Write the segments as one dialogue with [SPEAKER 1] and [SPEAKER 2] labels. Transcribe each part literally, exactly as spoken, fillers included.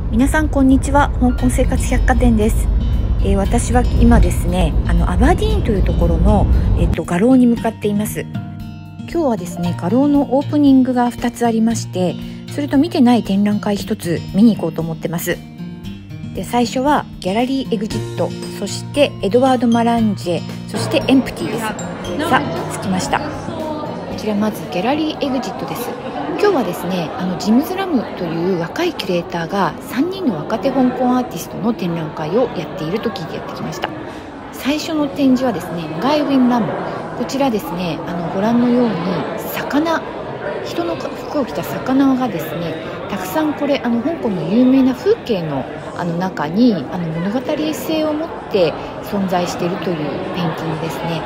[SPEAKER 1] 皆さんこんにちは。香港生活百貨店です。えー、私は今ですねあのアバディーンというところの、えー、と画廊に向かっています。今日はですね画廊のオープニングがふたつありまして、それと見てない展覧会ひとつ見に行こうと思ってます。で最初はギャラリーエグジット、そしてエドワード・マランジェ、そしてエンプティです。さあ着きました。こちらまずギャラリーエグジットです。今日はですねあのジムズ・ラムという若いキュレーターがさんにんの若手香港アーティストの展覧会をやっていると聞いてやってきました。最初の展示はですねガイ・ウィン・ラム、こちらですねあのご覧のように魚、人の服を着た魚がですねたくさんこれあの香港の有名な風景のあの中にあの物語性を持って存在しているというペインティングですね。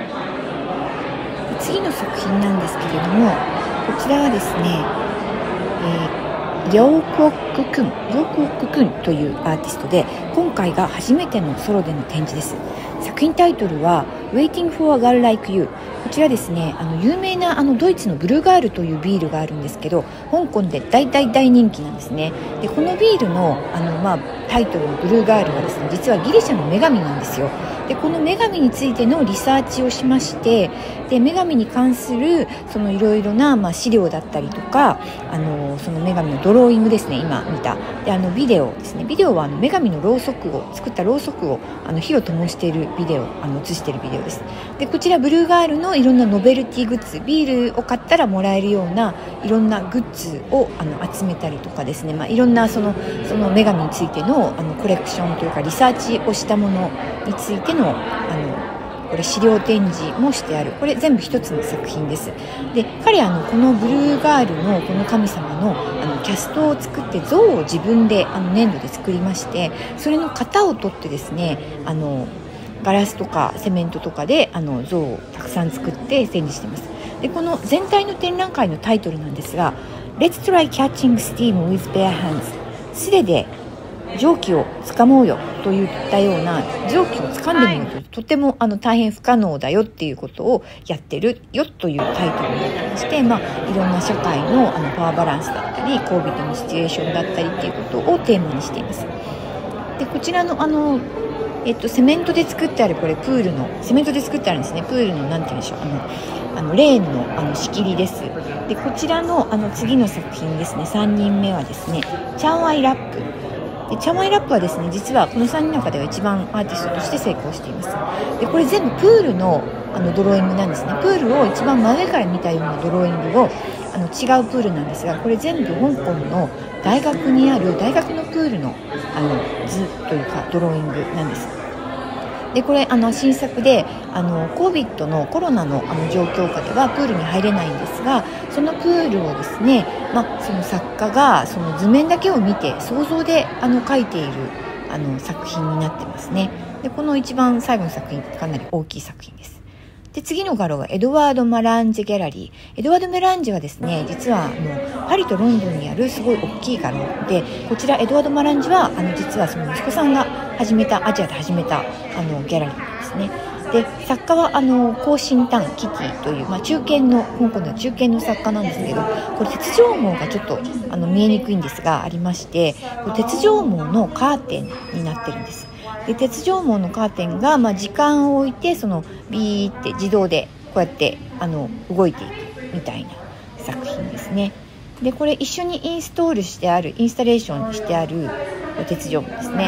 [SPEAKER 1] 次の作品なんですけれども、こちらはですね、えー、ヨークオッククン、ヨークオッククンというアーティストで、今回が初めてのソロでの展示です。作品タイトルは Waiting for a Girl Like You。 こちらですねあの有名なあのドイツのブルーガールというビールがあるんですけど、香港で大大大人気なんですね。でこのビールのあの、まあ、タイトルのブルーガールはですね実はギリシャの女神なんですよ。でこの女神についてのリサーチをしまして、で女神に関するそのいろいろな、まあ、資料だったりとか、あのその女神のドローイングですね、今見たであのビデオですね。ビデオはあの女神のろうそくを作ったろうそくをあの火を灯しているビデオ、あの映しているビデオです。でこちらブルーガールのいろんなノベルティグッズ、ビールを買ったらもらえるようないろんなグッズをあの集めたりとかですね、まあ、いろんなそのその女神についてのあのコレクションというかリサーチをしたものについてのあのこれ資料展示もしてある。これ全部一つの作品です。で彼あのこのブルーガールのこの神様のあのキャストを作って像を自分であの粘土で作りまして、それの型を取ってですねあのガラスとかセメントとかであの像をたくさん作って展示しています。でこの全体の展覧会のタイトルなんですが Let's try catching steam with bare hands。 素手で蒸気をつかもうよといったような、蒸気をつかんでみると、はい、とてもあの大変不可能だよっていうことをやってるよというタイトルになってまして、まあ、いろんな社会 の, あのパワーバランスだったり COVID のシチュエーションだったりっていうことをテーマにしています。でこちらのあのえっと、セメントで作ってあるこれプールのセメントで作ってあるんですね。プールのなんて言うんでしょう、あのあのレーンのあの仕切りです。でこちらのあの次の作品ですね、さんにんめはですねチャンワイラップでチャンワイラップはですね実はこのさんにんの中では一番アーティストとして成功しています。でこれ全部プールのあのドローイングなんですね。プールを一番真上から見たようなドローイングをあの違うプールなんですが、これ全部香港の大学にある大学のプールのあの図というかドローイングなんです。でこれあの新作であの COVID のコロナのあの状況下ではプールに入れないんですが、そのプールをですね、まあ、その作家がその図面だけを見て想像であの描いているあの作品になってますね。でこの一番最後の作品かなり大きい作品です。で次の画廊はエドワード・マランジェギャラリー。エドワード・マランジェはですね実はあのパリとロンドンにあるすごい大きい画廊で、こちらエドワード・マランジェはあの実はその息子さんが始めたアジアで始めたあのギャラリーなんですね。で作家はあのコウ・シンタン・キティという、まあ、中堅の香港では中堅の作家なんですけど、これ鉄条網がちょっとあの見えにくいんですがありまして、鉄条網のカーテンになってるんです。で鉄条網のカーテンが、まあ、時間を置いてそのビーって自動でこうやってあの動いていくみたいな作品ですね。でこれ一緒にインストールしてあるインスタレーションしてある鉄条網ですね。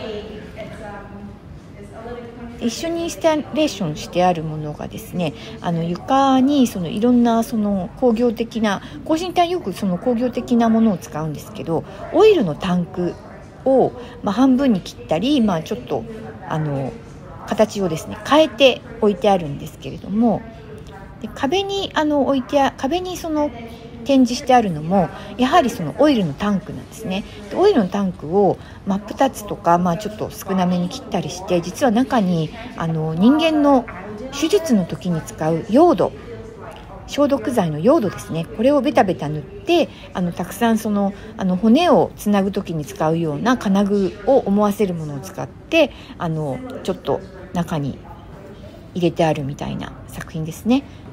[SPEAKER 1] 一緒にインスタレーションしてあるものがですねあの床にそのいろんなその工業的な工身体よくその工業的なものを使うんですけど、オイルのタンクを、まあ、半分に切ったり、まあ、ちょっとあの形をですね変えて置いてあるんですけれども、で壁にあの置いて壁にその展示してあるのもやはりそのオイルのタンクなんですね。でオイルのタンクを真っ二つとか、まあ、ちょっと少なめに切ったりして、実は中にあの人間の手術の時に使うヨード、消毒剤のヨードですね、これをベタベタ塗ってあのたくさんそのあの骨をつなぐ時に使うような金具を思わせるものを使ってあのちょっと中に入れてあるみたいな作品ですね。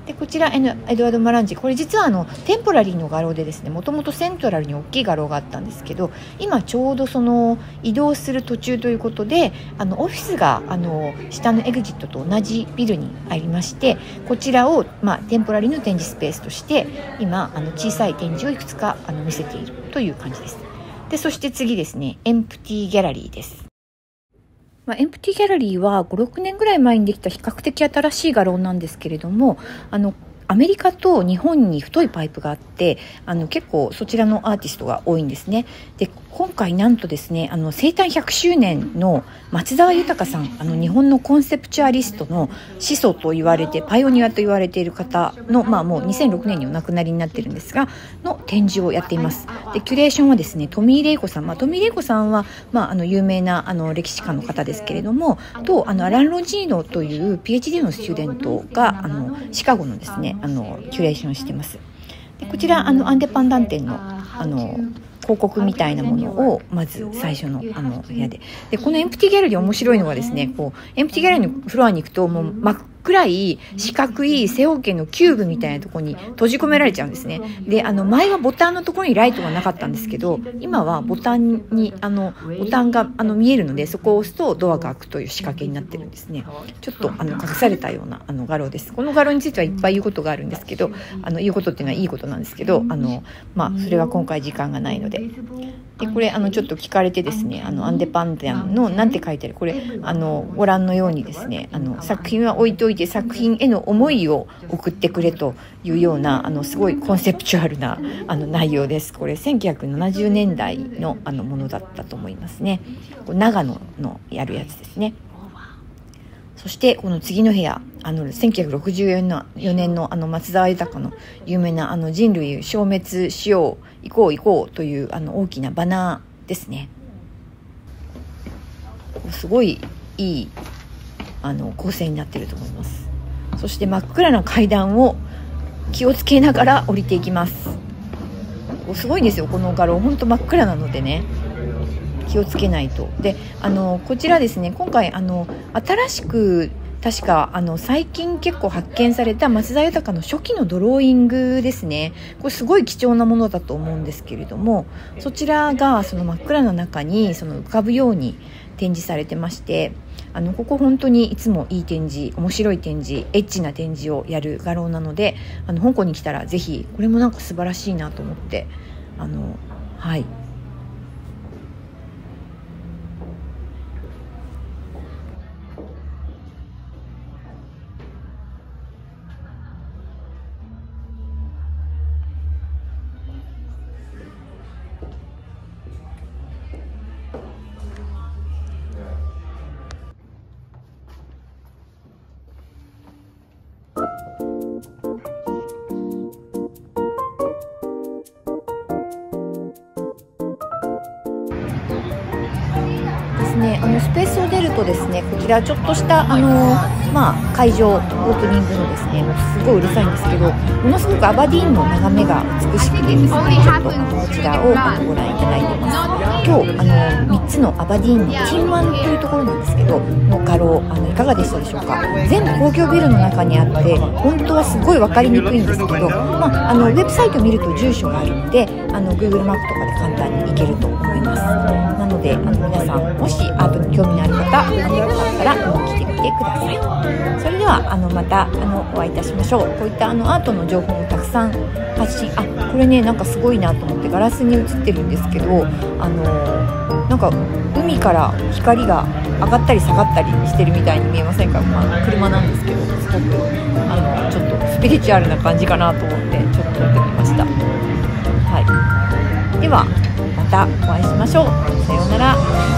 [SPEAKER 1] でこちらエドワード・マランジ、これ実はあのテンポラリーの画廊でですね、もともとセントラルに大きい画廊があったんですけど、今ちょうどその移動する途中ということで、あのオフィスがあの下のエグジットと同じビルにありまして、こちらを、まあ、テンポラリーの展示スペースとして今あの小さい展示をいくつかあの見せているという感じです。でそして次ですね、エンプティギャラリーです。まあ、エンプティギャラリーはご、ろくねんぐらい前にできた比較的新しい画廊なんですけれども、あのアメリカと日本に太いパイプがあって、あの結構そちらのアーティストが多いんですね。で今回なんとですね、あの生誕ひゃくしゅうねんの松澤豊さん、あの日本のコンセプチュアリストの始祖と言われて、パイオニアと言われている方の、まあもうにせんろくねんにお亡くなりになってるんですがの展示をやっています。でキュレーションはですね、トミー・レイコさん、まあ、トミー・レイコさんは、まあ、あの有名なあの歴史家の方ですけれども、とあのアラン・ロジーノという ピーエイチディー のスチューデントがあのシカゴのですね、あのキュレーションしてます。でこちらあのアンデパンダン店のあの広告みたいなものをまず最初のあの部屋で、でこのエンプティギャラリー面白いのがですね、こうエンプティギャラリーのフロアに行くともう真っ暗い四角い正方形のキューブみたいなところに閉じ込められちゃうんですね。であの前はボタンのところにライトがなかったんですけど、今はボタンにあのボタンがあの見えるので、そこを押すとドアが開くという仕掛けになってるんですね。ちょっとあの隠されたようなあの画廊です。この画廊についてはいっぱい言うことがあるんですけど、あの言うことっていうのはいいことなんですけど、あのまあそれは今回時間がないので。でこれあのちょっと聞かれてですね、あのアンデパンダンのなんて書いてある、これあのご覧のようにですね、あの作品は置いといて作品への思いを送ってくれというような、あのすごいコンセプチュアルなあの内容です。これせんきゅうひゃくななじゅうねんだいのあのものだったと思いますね。これ長野のやるやつですね。そしてこの次の部屋、あのせんきゅうひゃくろくじゅうよねんのあの松澤豊の有名なあの人類消滅しよう行こう行こうというあの大きなバナーですね。すごいいいあの構成になっていると思います。そして真っ暗な階段を気をつけながら降りていきます。すごいんですよ、この画廊本当真っ暗なのでね、気をつけないと。であのこちらですね、今回あの新しく確かあの最近結構発見された松澤豊の初期のドローイングですね。これすごい貴重なものだと思うんですけれども、そちらがその真っ暗な中にその浮かぶように展示されてまして、あのここ本当にいつもいい展示、面白い展示、エッチな展示をやる画廊なので、あの香港に来たらぜひこれもなんか素晴らしいなと思って、あのはいですね、あのスペースを出るとですね、こちらちょっとしたあの、まあ、会場オープニングのですね、もうすごいうるさいんですけど、ものすごくアバディーンの眺めが美しくてですね、ちょっとこちらをあのご覧いただいてます。今日あのみっつのアバディーンのティンワンというところなんですけどの画廊、あのいかがでしたでしょうか。全部公共ビルの中にあって本当はすごい分かりにくいんですけど、まあ、あのウェブサイトを見ると住所があるので、あの Google マップとかで簡単に行けると思います。なのであの皆さんもしアートに興味のある方、あのよかったら来てみてください。それではあのまたあのお会いいたしましょう。こういったあのアートの情報もたくさん発信、あこれねなんかすごいなと思って、ガラスに映ってるんですけど、あのなんか海から光が上がったり下がったりしてるみたいに見えませんか。まあ、車なんですけど、すごくあのちょっとスピリチュアルな感じかなと思ってちょっと撮ってみました。はい、ではまたお会いしましょう。さようなら。